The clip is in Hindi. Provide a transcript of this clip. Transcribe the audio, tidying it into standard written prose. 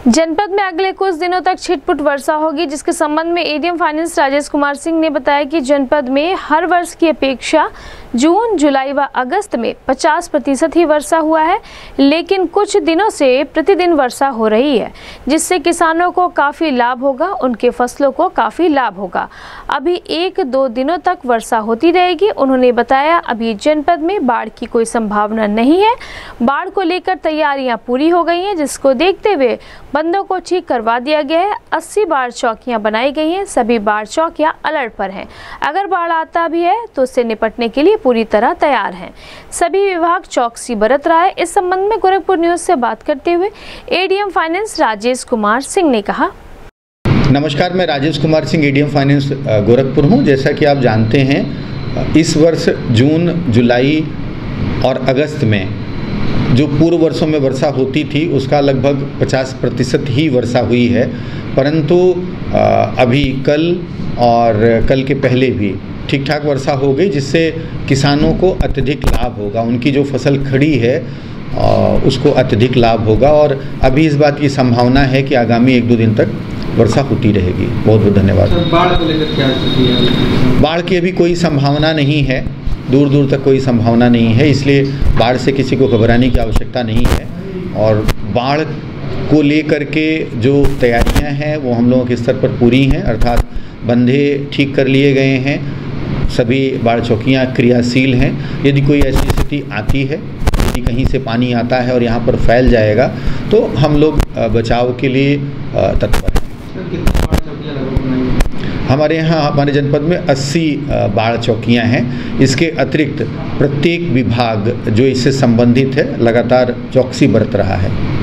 जनपद में अगले कुछ दिनों तक छिटपुट वर्षा होगी, जिसके संबंध में एडीएम फाइनेंस राजेश कुमार सिंह ने बताया कि जनपद में हर वर्ष की अपेक्षा जून, जुलाई व अगस्त में 50% ही वर्षा हुआ है, लेकिन कुछ दिनों से प्रतिदिन वर्षा हो रही है, जिससे किसानों को काफ़ी लाभ होगा, उनके फसलों को काफ़ी लाभ होगा। अभी 1-2 दिनों तक वर्षा होती रहेगी। उन्होंने बताया अभी जनपद में बाढ़ की कोई संभावना नहीं है। बाढ़ को लेकर तैयारियां पूरी हो गई हैं, जिसको देखते हुए बंदों को ठीक करवा दिया गया है। 80 बाढ़ चौकियां बनाई गई हैं। सभी बाढ़ चौकियां अलर्ट पर हैं। अगर बाढ़ आता भी है तो उससे निपटने के लिए पूरी तरह तैयार हैं। सभी विभाग चौकसी बरत रहा है। इस संबंध में गोरखपुर न्यूज से बात करते हुए एडीएम फाइनेंस राजेश कुमार सिंह ने कहा। नमस्कार, मैं राजेश कुमार सिंह एडीएम फाइनेंस गोरखपुर हूं। जैसा कि आप जानते हैं, इस वर्ष जून, जुलाई और अगस्त में जो पूर्व वर्षों में वर्षा होती थी उसका लगभग 50% ही वर्षा हुई है, परंतु अभी कल और कल के पहले भी ठीक ठाक वर्षा हो गई, जिससे किसानों को अत्यधिक लाभ होगा। उनकी जो फसल खड़ी है उसको अत्यधिक लाभ होगा और अभी इस बात की संभावना है कि आगामी 1-2 दिन तक वर्षा होती रहेगी। बहुत बहुत धन्यवाद। बाढ़ को लेकर क्या स्थिति है? बाढ़ की अभी कोई संभावना नहीं है, दूर दूर तक कोई संभावना नहीं है, इसलिए बाढ़ से किसी को घबराने की आवश्यकता नहीं है। और बाढ़ को लेकर के जो तैयारियां हैं वो हम लोगों के स्तर पर पूरी हैं, अर्थात बंधे ठीक कर लिए गए हैं, सभी बाढ़ चौकियां क्रियाशील हैं। यदि कोई ऐसी स्थिति आती है, यदि कहीं से पानी आता है और यहाँ पर फैल जाएगा, तो हम लोग बचाव के लिए तत्पर हैं। हमारे यहाँ हमारे जनपद में 80 बाढ़ चौकियाँ हैं। इसके अतिरिक्त प्रत्येक विभाग जो इससे संबंधित है लगातार चौकसी बरत रहा है।